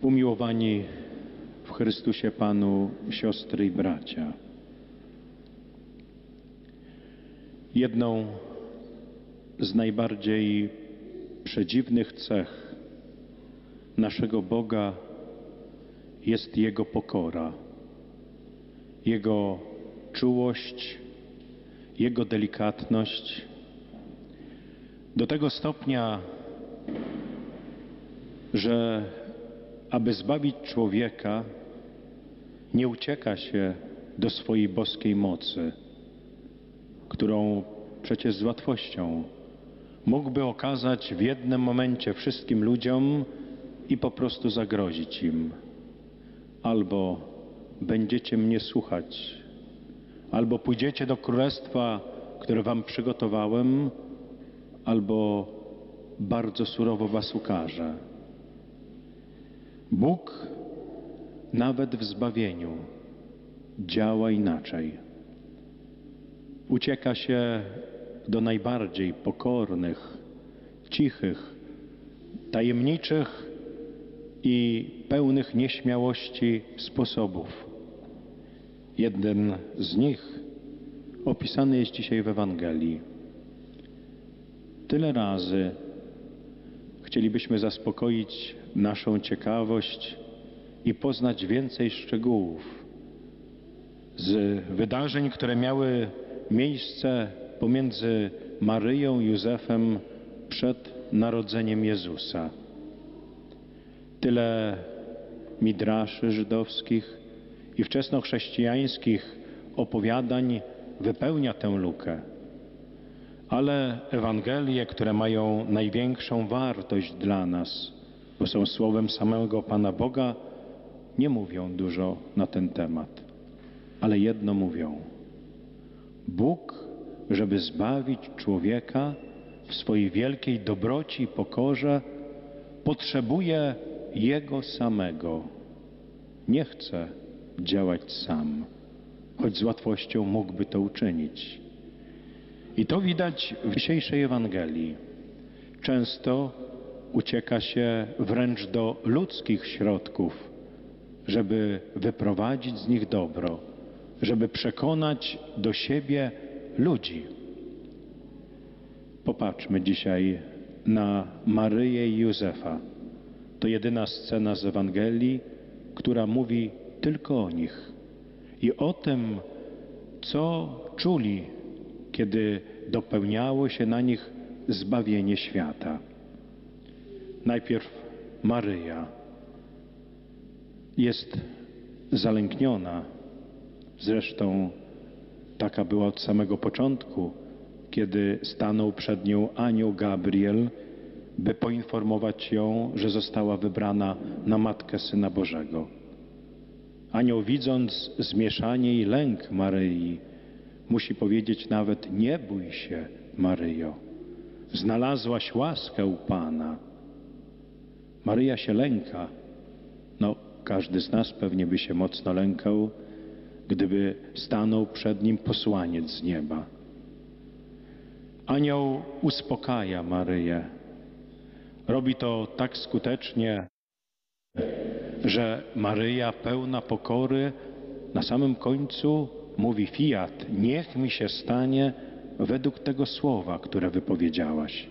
Umiłowani w Chrystusie Panu siostry i bracia. Jedną z najbardziej przedziwnych cech naszego Boga jest Jego pokora, Jego czułość, Jego delikatność. Do tego stopnia, że aby zbawić człowieka, nie ucieka się do swojej boskiej mocy, którą przecież z łatwością mógłby okazać w jednym momencie wszystkim ludziom i po prostu zagrozić im. Albo będziecie mnie słuchać, albo pójdziecie do królestwa, które wam przygotowałem, albo bardzo surowo was ukażę. Bóg nawet w zbawieniu działa inaczej. Ucieka się do najbardziej pokornych, cichych, tajemniczych i pełnych nieśmiałości sposobów. Jeden z nich opisany jest dzisiaj w Ewangelii. Tyle razy chcielibyśmy zaspokoić naszą ciekawość i poznać więcej szczegółów z wydarzeń, które miały miejsce pomiędzy Maryją i Józefem przed narodzeniem Jezusa. Tyle midraszy żydowskich i wczesnochrześcijańskich opowiadań wypełnia tę lukę. Ale Ewangelie, które mają największą wartość dla nas, bo są słowem samego Pana Boga, nie mówią dużo na ten temat. Ale jedno mówią. Bóg, żeby zbawić człowieka w swojej wielkiej dobroci i pokorze, potrzebuje Jego samego. Nie chce działać sam, choć z łatwością mógłby to uczynić. I to widać w dzisiejszej Ewangelii. Często ucieka się wręcz do ludzkich środków, żeby wyprowadzić z nich dobro, żeby przekonać do siebie ludzi. Popatrzmy dzisiaj na Maryję i Józefa. To jedyna scena z Ewangelii, która mówi tylko o nich i o tym, co czuli, kiedy dopełniało się na nich zbawienie świata. Najpierw Maryja jest zalękniona. Zresztą taka była od samego początku, kiedy stanął przed nią anioł Gabriel, by poinformować ją, że została wybrana na Matkę Syna Bożego. Anioł, widząc zmieszanie i lęk Maryi, musi powiedzieć nawet: nie bój się, Maryjo, znalazłaś łaskę u Pana. Maryja się lęka. Każdy z nas pewnie by się mocno lękał, gdyby stanął przed nim posłaniec z nieba. Anioł uspokaja Maryję. Robi to tak skutecznie, że Maryja, pełna pokory, na samym końcu mówi: fiat, niech mi się stanie według tego słowa, które wypowiedziałaś.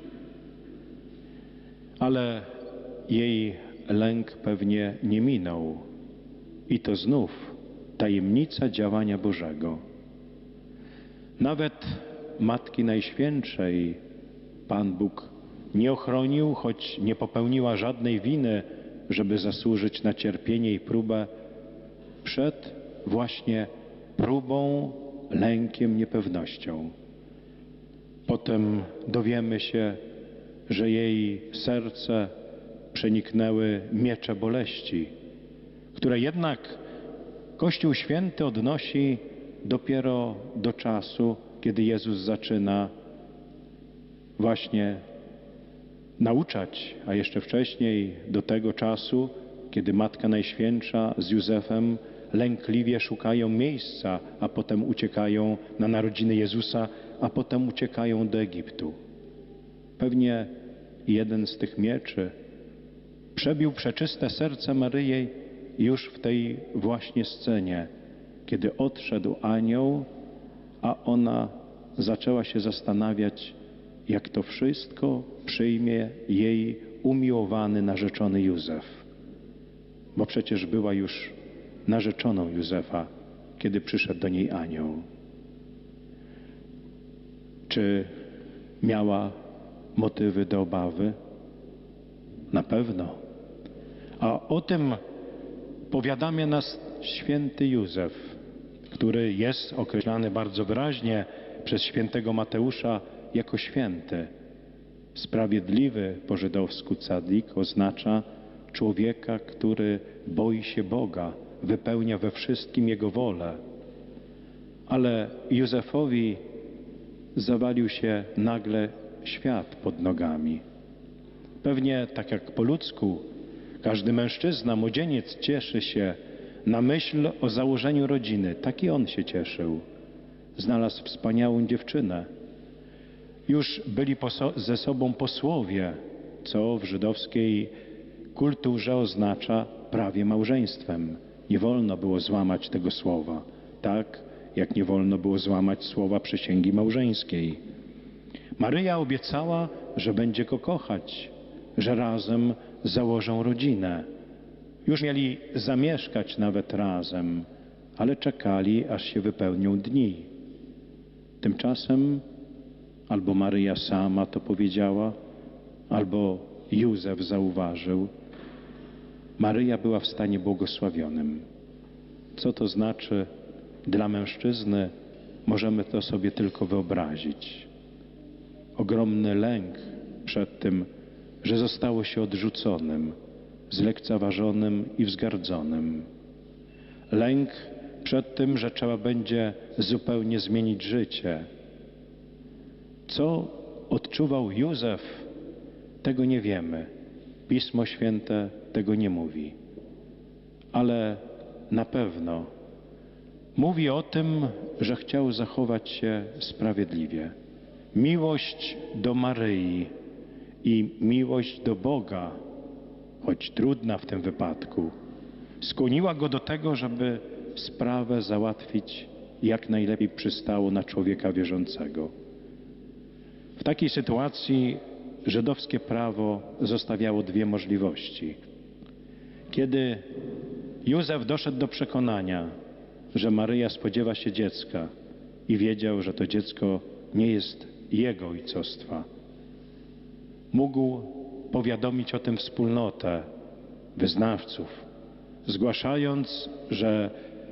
Ale jej lęk pewnie nie minął. I to znów tajemnica działania Bożego. Nawet Matki Najświętszej Pan Bóg nie ochronił, choć nie popełniła żadnej winy, żeby zasłużyć na cierpienie i próbę, przed właśnie próbą, lękiem, niepewnością. Potem dowiemy się, że jej serce przeniknęły miecze boleści, które jednak Kościół Święty odnosi dopiero do czasu, kiedy Jezus zaczyna właśnie nauczać, a jeszcze wcześniej do tego czasu, kiedy Matka Najświętsza z Józefem lękliwie szukają miejsca, a potem uciekają na narodziny Jezusa, a potem uciekają do Egiptu. Pewnie jeden z tych mieczy przebił przeczyste serce Maryi już w tej właśnie scenie, kiedy odszedł anioł, a ona zaczęła się zastanawiać, jak to wszystko przyjmie jej umiłowany, narzeczony Józef. Bo przecież była już narzeczoną Józefa, kiedy przyszedł do niej anioł. Czy miała motywy do obawy? Na pewno. A o tym powiadamia nas święty Józef, który jest określany bardzo wyraźnie przez świętego Mateusza jako święty. Sprawiedliwy po żydowsku tzadik oznacza człowieka, który boi się Boga, wypełnia we wszystkim Jego wolę. Ale Józefowi zawalił się nagle świat pod nogami. Pewnie tak jak po ludzku, każdy mężczyzna, młodzieniec cieszy się na myśl o założeniu rodziny. Tak i on się cieszył. Znalazł wspaniałą dziewczynę. Już byli ze sobą posłowie, co w żydowskiej kulturze oznacza prawie małżeństwem. Nie wolno było złamać tego słowa, tak jak nie wolno było złamać słowa przysięgi małżeńskiej. Maryja obiecała, że będzie go kochać, że razem założą rodzinę. Już mieli zamieszkać nawet razem, ale czekali, aż się wypełnią dni. Tymczasem albo Maryja sama to powiedziała, albo Józef zauważył. Maryja była w stanie błogosławionym. Co to znaczy dla mężczyzny, możemy to sobie tylko wyobrazić. Ogromny lęk przed tym, że zostało się odrzuconym, zlekceważonym i wzgardzonym. Lęk przed tym, że trzeba będzie zupełnie zmienić życie. Co odczuwał Józef, tego nie wiemy. Pismo Święte tego nie mówi. Ale na pewno mówi o tym, że chciał zachować się sprawiedliwie. Miłość do Maryi i miłość do Boga, choć trudna w tym wypadku, skłoniła go do tego, żeby sprawę załatwić jak najlepiej przystało na człowieka wierzącego. W takiej sytuacji żydowskie prawo zostawiało dwie możliwości. Kiedy Józef doszedł do przekonania, że Maryja spodziewa się dziecka i wiedział, że to dziecko nie jest jego ojcostwa, mógł powiadomić o tym wspólnotę wyznawców, zgłaszając, że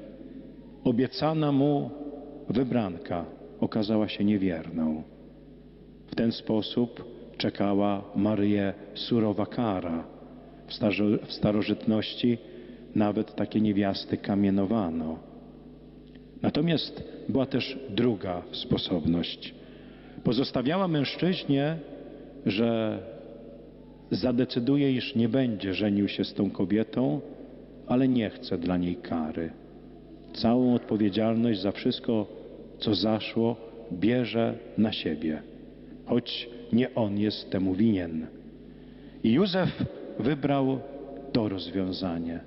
obiecana mu wybranka okazała się niewierną. W ten sposób czekała Maryję surowa kara. W starożytności nawet takie niewiasty kamienowano. Natomiast była też druga sposobność. Pozostawiała mężczyźnie, że zadecyduje, iż nie będzie żenił się z tą kobietą, ale nie chce dla niej kary. Całą odpowiedzialność za wszystko, co zaszło, bierze na siebie, choć nie on jest temu winien. I Józef wybrał to rozwiązanie.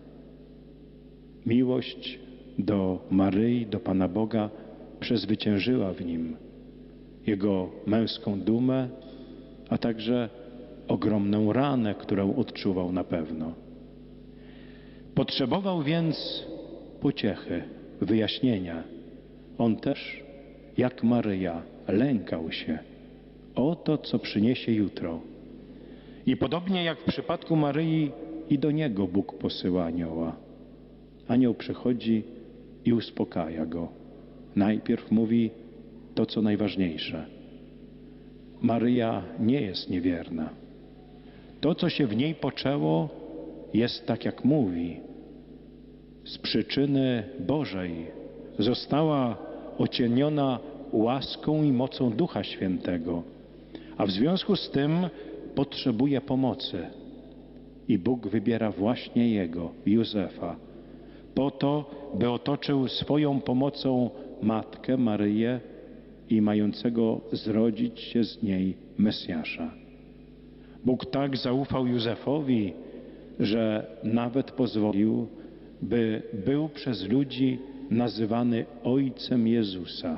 Miłość do Maryi, do Pana Boga przezwyciężyła w nim jego męską dumę, a także ogromną ranę, którą odczuwał na pewno. Potrzebował więc pociechy, wyjaśnienia. On też, jak Maryja, lękał się o to, co przyniesie jutro. I podobnie jak w przypadku Maryi, i do niego Bóg posyła anioła. Anioł przychodzi i uspokaja go. Najpierw mówi to, co najważniejsze. Maryja nie jest niewierna. To, co się w niej poczęło, jest tak, jak mówi. Z przyczyny Bożej została ocieniona łaską i mocą Ducha Świętego, a w związku z tym potrzebuje pomocy. I Bóg wybiera właśnie jego, Józefa, po to, by otoczył swoją pomocą Matkę Maryję i mającego zrodzić się z niej Mesjasza. Bóg tak zaufał Józefowi, że nawet pozwolił, by był przez ludzi nazywany Ojcem Jezusa.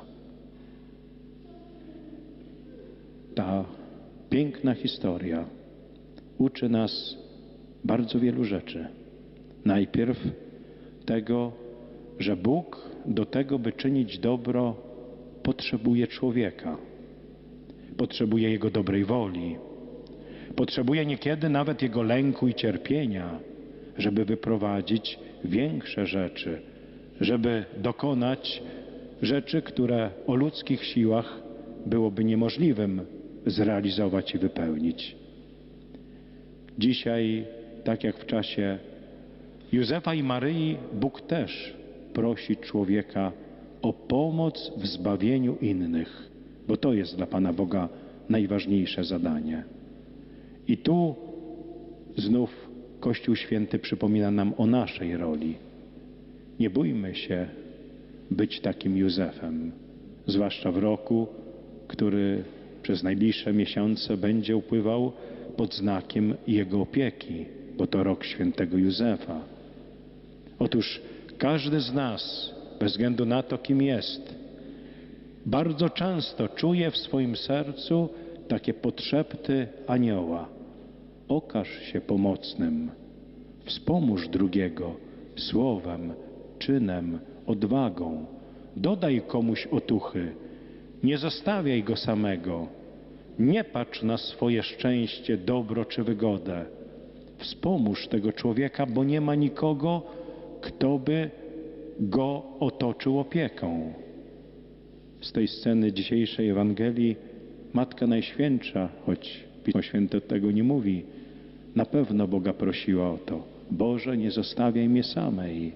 Ta piękna historia uczy nas bardzo wielu rzeczy. Najpierw tego, że Bóg do tego, by czynić dobro, potrzebuje człowieka. Potrzebuje jego dobrej woli. Potrzebuje niekiedy nawet jego lęku i cierpienia, żeby wyprowadzić większe rzeczy, żeby dokonać rzeczy, które o ludzkich siłach byłoby niemożliwym zrealizować i wypełnić. Dzisiaj, tak jak w czasie Józefa i Maryi, Bóg też prosi człowieka o pomoc w zbawieniu innych, bo to jest dla Pana Boga najważniejsze zadanie. I tu znów Kościół Święty przypomina nam o naszej roli. Nie bójmy się być takim Józefem, zwłaszcza w roku, który przez najbliższe miesiące będzie upływał pod znakiem Jego opieki, bo to rok świętego Józefa. Otóż każdy z nas, bez względu na to, kim jest, bardzo często czuje w swoim sercu takie podszepty anioła. Okaż się pomocnym, wspomóż drugiego słowem, czynem, odwagą. Dodaj komuś otuchy, nie zostawiaj go samego. Nie patrz na swoje szczęście, dobro czy wygodę. Wspomóż tego człowieka, bo nie ma nikogo, kto by go otoczył opieką. Z tej sceny dzisiejszej Ewangelii Matka Najświętsza, choć Pismo Święte tego nie mówi, na pewno Boga prosiła o to. Boże, nie zostawiaj mnie samej.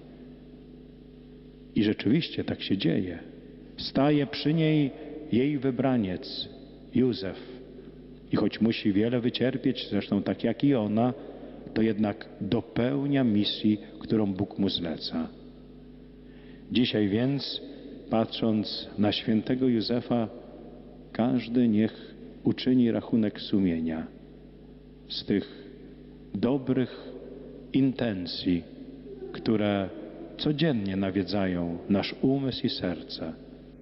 I rzeczywiście tak się dzieje. Staje przy niej jej wybraniec, Józef. I choć musi wiele wycierpieć, zresztą tak jak i ona, to jednak dopełnia misji, którą Bóg mu zleca. Dzisiaj więc, patrząc na świętego Józefa, każdy niech uczyni rachunek sumienia z tych dobrych intencji, które codziennie nawiedzają nasz umysł i serce.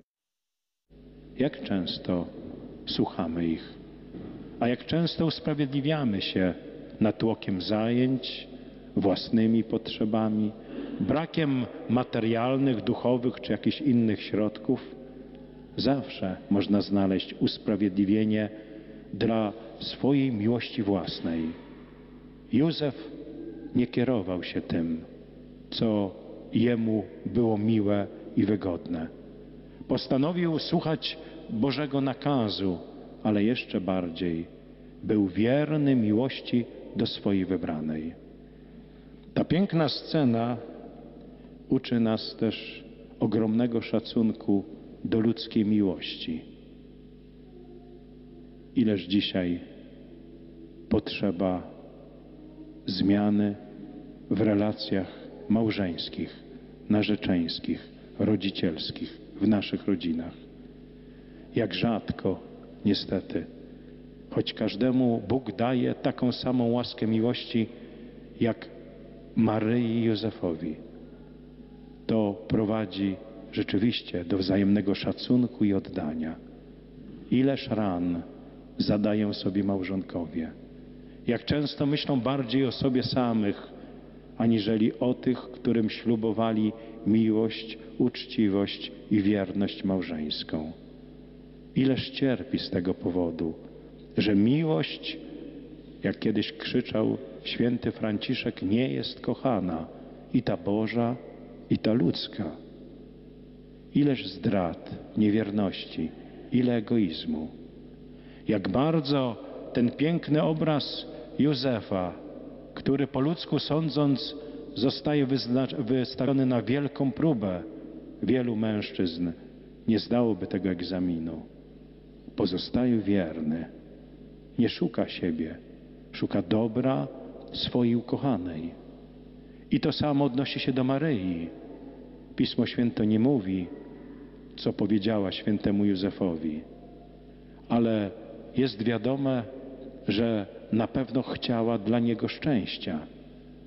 Jak często słuchamy ich, a jak często usprawiedliwiamy się natłokiem zajęć, własnymi potrzebami, brakiem materialnych, duchowych czy jakichś innych środków. Zawsze można znaleźć usprawiedliwienie dla swojej miłości własnej. Józef nie kierował się tym, co jemu było miłe i wygodne. Postanowił słuchać Bożego nakazu, ale jeszcze bardziej był wierny miłości do swojej wybranej. Ta piękna scena uczy nas też ogromnego szacunku do ludzkiej miłości. Ileż dzisiaj potrzeba zmiany w relacjach małżeńskich, narzeczeńskich, rodzicielskich, w naszych rodzinach. Jak rzadko, niestety, choć każdemu Bóg daje taką samą łaskę miłości, jak Maryi i Józefowi, to prowadzi rzeczywiście do wzajemnego szacunku i oddania. Ileż ran zadają sobie małżonkowie. Jak często myślą bardziej o sobie samych, aniżeli o tych, którym ślubowali miłość, uczciwość i wierność małżeńską. Ileż cierpi z tego powodu, że miłość, jak kiedyś krzyczał święty Franciszek, nie jest kochana, i ta Boża, i ta ludzka. Ileż zdrad, niewierności, ile egoizmu. Jak bardzo ten piękny obraz Józefa, który po ludzku sądząc zostaje wystawiony na wielką próbę wielu mężczyzn, nie zdałoby tego egzaminu. Pozostaje wierny, nie szuka siebie, szuka dobra swojej ukochanej. I to samo odnosi się do Maryi. Pismo Święte nie mówi, co powiedziała świętemu Józefowi, ale jest wiadome, że na pewno chciała dla niego szczęścia,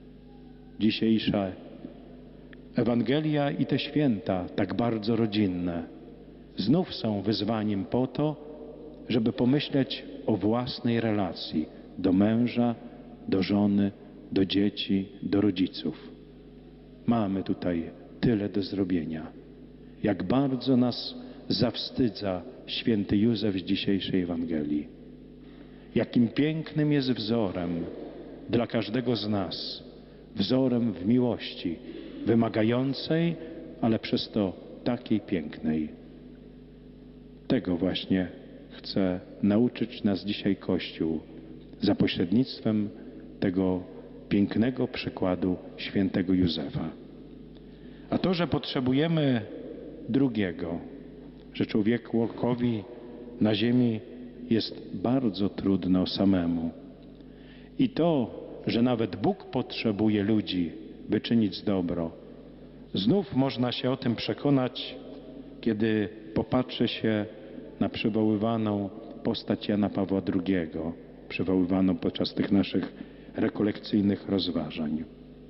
dzisiejsza Ewangelia i te święta, tak bardzo rodzinne, znów są wyzwaniem po to, żeby pomyśleć o własnej relacji do męża, do żony, do dzieci, do rodziców. Mamy tutaj tyle do zrobienia. Jak bardzo nas zawstydza święty Józef z dzisiejszej Ewangelii. Jakim pięknym jest wzorem dla każdego z nas. Wzorem w miłości, wymagającej, ale przez to takiej pięknej. Tego właśnie chce nauczyć nas dzisiaj Kościół za pośrednictwem tego pięknego przykładu świętego Józefa. A to, że potrzebujemy drugiego, że człowiekowi na ziemi jest bardzo trudno samemu. I to, że nawet Bóg potrzebuje ludzi, by czynić dobro. Znów można się o tym przekonać, kiedy popatrzy się na przywoływaną postać Jana Pawła II, przywoływaną podczas tych naszych rekolekcyjnych rozważań.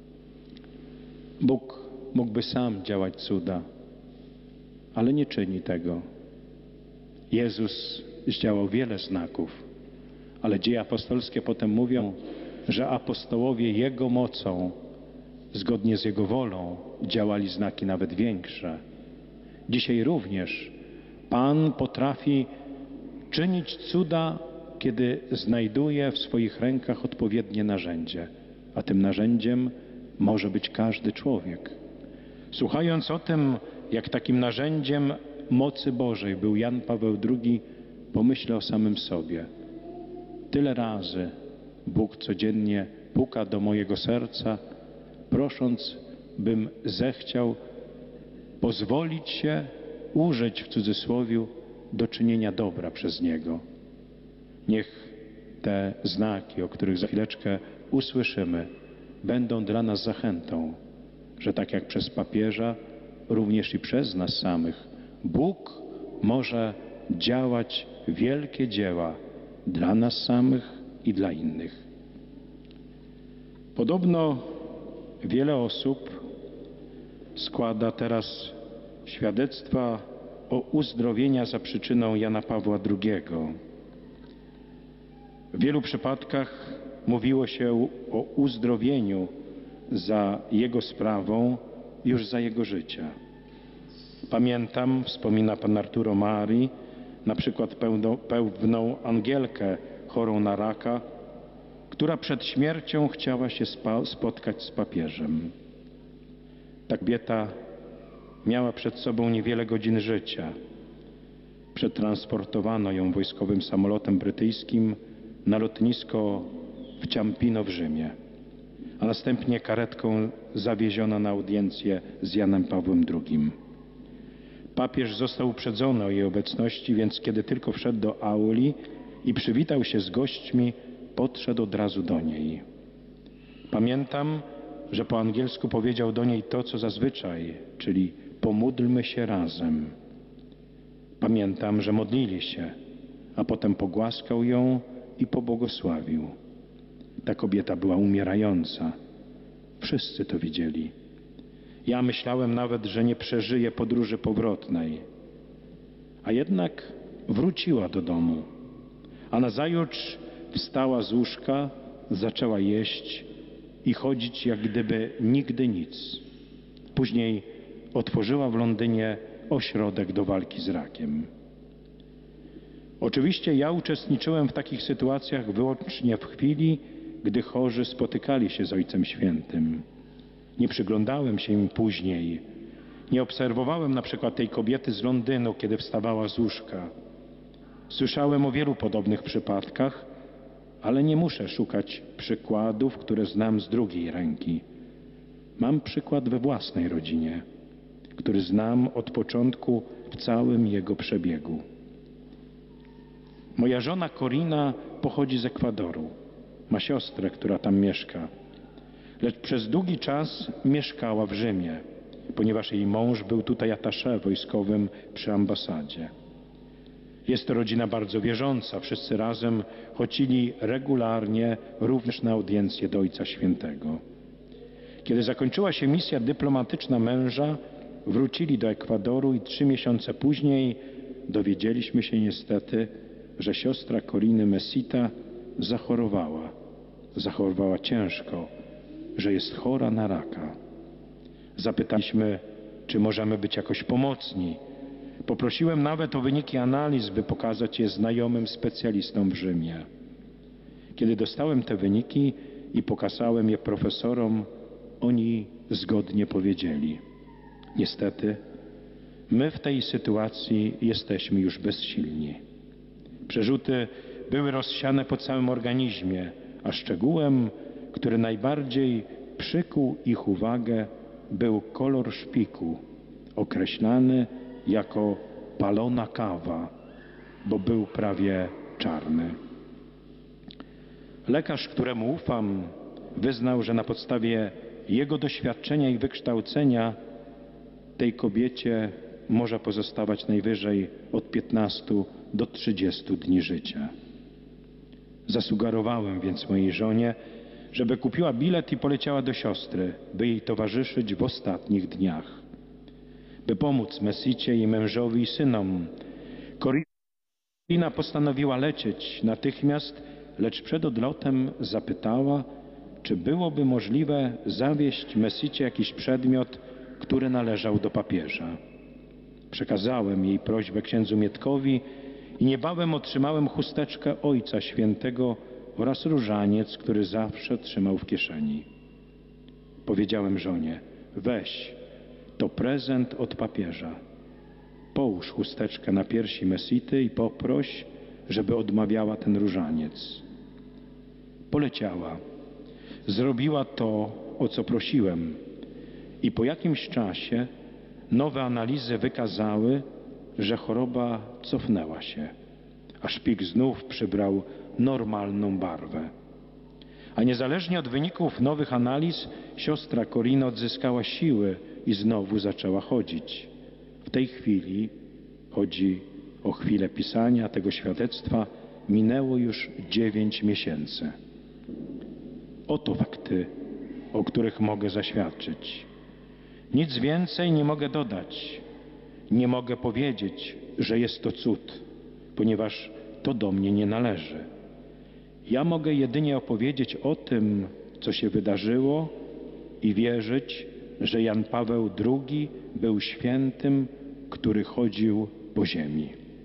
Bóg mógłby sam działać cuda, ale nie czyni tego. Jezus zdziałał wiele znaków, ale dzieje apostolskie potem mówią, że apostołowie Jego mocą, zgodnie z Jego wolą, działali znaki nawet większe. Dzisiaj również Pan potrafi czynić cuda, kiedy znajduje w swoich rękach odpowiednie narzędzie, a tym narzędziem może być każdy człowiek. Słuchając o tym, jak takim narzędziem mocy Bożej był Jan Paweł II, pomyślę o samym sobie. Tyle razy Bóg codziennie puka do mojego serca, prosząc, bym zechciał pozwolić się użyć w cudzysłowiu do czynienia dobra przez Niego. Niech te znaki, o których za chwileczkę usłyszymy, będą dla nas zachętą, że tak jak przez papieża, również i przez nas samych, Bóg może działać wielkie dzieła dla nas samych i dla innych. Podobno wiele osób składa teraz świadectwa o uzdrowienia za przyczyną Jana Pawła II. W wielu przypadkach mówiło się o uzdrowieniu za jego sprawą już za jego życia. Pamiętam, wspomina pan Arturo Mari, na przykład pewną Angielkę chorą na raka, która przed śmiercią chciała się spotkać z papieżem. Ta kobieta miała przed sobą niewiele godzin życia. Przetransportowano ją wojskowym samolotem brytyjskim na lotnisko w Ciampino w Rzymie, a następnie karetką zawieziono na audiencję z Janem Pawłem II. Papież został uprzedzony o jej obecności, więc kiedy tylko wszedł do auli i przywitał się z gośćmi, podszedł od razu do niej. Pamiętam, że po angielsku powiedział do niej to, co zazwyczaj, czyli pomódlmy się razem. Pamiętam, że modlili się, a potem pogłaskał ją i pobłogosławił. Ta kobieta była umierająca. Wszyscy to widzieli. Ja myślałem nawet, że nie przeżyje podróży powrotnej. A jednak wróciła do domu. A nazajutrz wstała z łóżka, zaczęła jeść i chodzić jak gdyby nigdy nic. Później otworzyła w Londynie ośrodek do walki z rakiem. Oczywiście ja uczestniczyłem w takich sytuacjach wyłącznie w chwili, gdy chorzy spotykali się z Ojcem Świętym. Nie przyglądałem się im później. Nie obserwowałem na przykład tej kobiety z Londynu, kiedy wstawała z łóżka. Słyszałem o wielu podobnych przypadkach, ale nie muszę szukać przykładów, które znam z drugiej ręki. Mam przykład we własnej rodzinie, który znam od początku w całym jego przebiegu. Moja żona Corina pochodzi z Ekwadoru. Ma siostrę, która tam mieszka. Lecz przez długi czas mieszkała w Rzymie, ponieważ jej mąż był tutaj attaché wojskowym przy ambasadzie. Jest to rodzina bardzo wierząca. Wszyscy razem chodzili regularnie również na audiencję do Ojca Świętego. Kiedy zakończyła się misja dyplomatyczna męża, wrócili do Ekwadoru i 3 miesiące później dowiedzieliśmy się niestety, że siostra Coriny Mesita zachorowała. Zachorowała ciężko, że jest chora na raka. Zapytaliśmy, czy możemy być jakoś pomocni. Poprosiłem nawet o wyniki analiz, by pokazać je znajomym specjalistom w Rzymie. Kiedy dostałem te wyniki i pokazałem je profesorom, oni zgodnie powiedzieli: niestety, my w tej sytuacji jesteśmy już bezsilni. Przerzuty były rozsiane po całym organizmie, a szczegółem, który najbardziej przykuł ich uwagę, był kolor szpiku, określany jako palona kawa, bo był prawie czarny. Lekarz, któremu ufam, wyznał, że na podstawie jego doświadczenia i wykształcenia tej kobiecie może pozostawać najwyżej od 15 do 30 dni życia. Zasugerowałem więc mojej żonie, żeby kupiła bilet i poleciała do siostry, by jej towarzyszyć w ostatnich dniach. By pomóc Mesicie i mężowi i synom, Corina postanowiła lecieć natychmiast, lecz przed odlotem zapytała, czy byłoby możliwe zawieźć Mesicie jakiś przedmiot, który należał do papieża. Przekazałem jej prośbę księdzu Mietkowi i niebawem otrzymałem chusteczkę Ojca Świętego oraz różaniec, który zawsze trzymał w kieszeni. Powiedziałem żonie: weź, to prezent od papieża. Połóż chusteczkę na piersi Mesity i poproś, żeby odmawiała ten różaniec. Poleciała. Zrobiła to, o co prosiłem, i po jakimś czasie nowe analizy wykazały, że choroba cofnęła się, a szpik znów przybrał normalną barwę. A niezależnie od wyników nowych analiz, siostra Corina odzyskała siły i znowu zaczęła chodzić. W tej chwili, chodzi o chwilę pisania tego świadectwa, minęło już 9 miesięcy. Oto fakty, o których mogę zaświadczyć. Nic więcej nie mogę dodać. Nie mogę powiedzieć, że jest to cud, ponieważ to do mnie nie należy. Ja mogę jedynie opowiedzieć o tym, co się wydarzyło i wierzyć, że Jan Paweł II był świętym, który chodził po ziemi.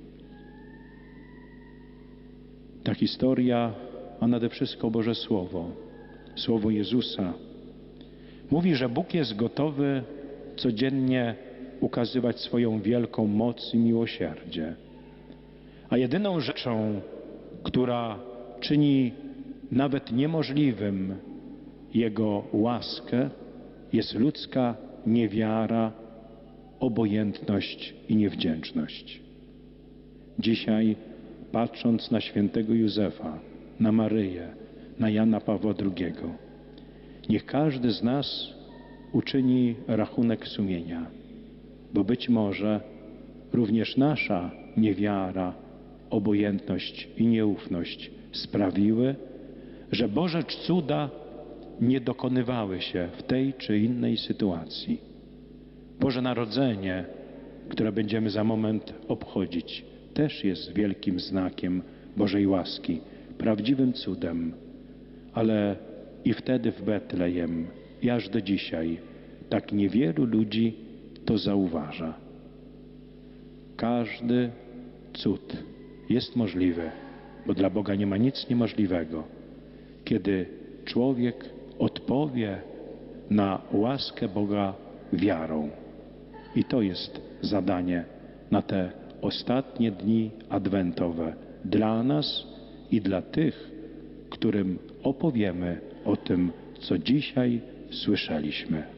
Ta historia, a nade wszystko Boże Słowo, Słowo Jezusa, mówi, że Bóg jest gotowy codziennie ukazywać swoją wielką moc i miłosierdzie. A jedyną rzeczą, która czyni nawet niemożliwym Jego łaskę, jest ludzka niewiara, obojętność i niewdzięczność. Dzisiaj, patrząc na świętego Józefa, na Maryję, na Jana Pawła II, niech każdy z nas uczyni rachunek sumienia, bo być może również nasza niewiara, obojętność i nieufność sprawiły, że Boże cuda nie dokonywały się w tej czy innej sytuacji. Boże Narodzenie, które będziemy za moment obchodzić, też jest wielkim znakiem Bożej łaski, prawdziwym cudem, ale i wtedy w Betlejem, i aż do dzisiaj, tak niewielu ludzi to zauważa. Każdy cud jest możliwy, bo dla Boga nie ma nic niemożliwego. Kiedy człowiek odpowie na łaskę Boga wiarą. I to jest zadanie na te ostatnie dni adwentowe dla nas i dla tych, którym opowiemy o tym, co dzisiaj słyszeliśmy.